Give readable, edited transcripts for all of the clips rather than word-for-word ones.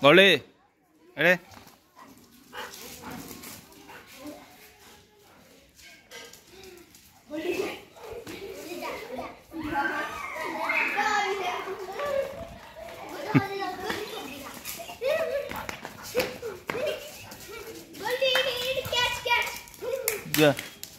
गोली अरे जा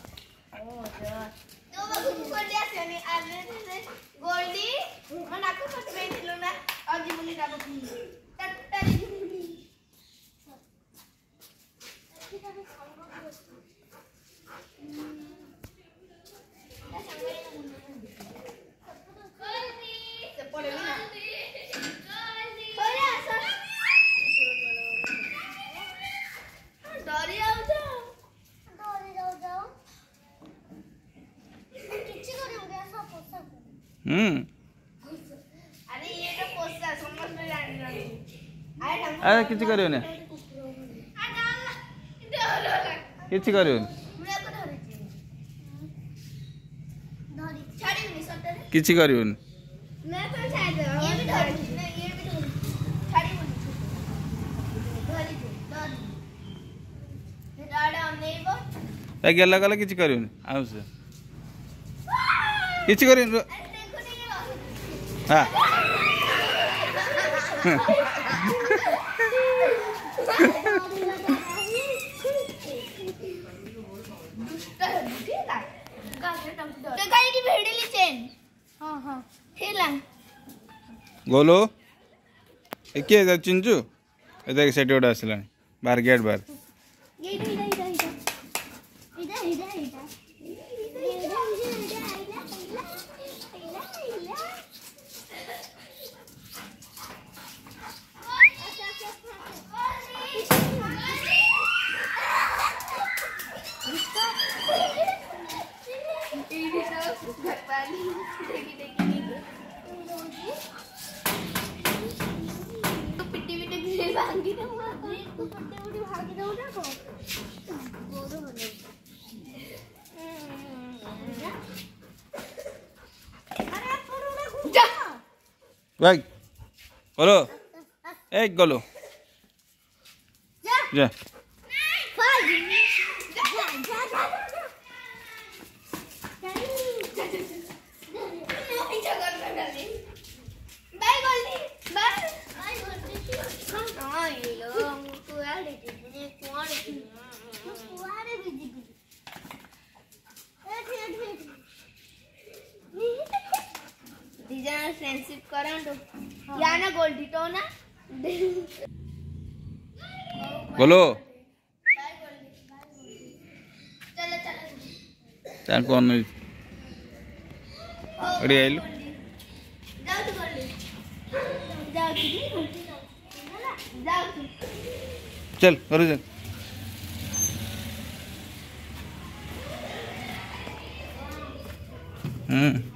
अरे किसी करियो ने किसी करियो किसी करियो ने गला गला किसी करियो ने आउ से किसी करियो हाँ गोलो किए चिंचु इधर सेट गोटे आसला बाहर गेट बाहर गोलो एक गोलो जा फ्रेंडशिप करंटो या ना गोल्डी तो ना गोलो चल चल चल कौन अरे आइल जाओ तू गोल्डी जाओ तू चल करो चल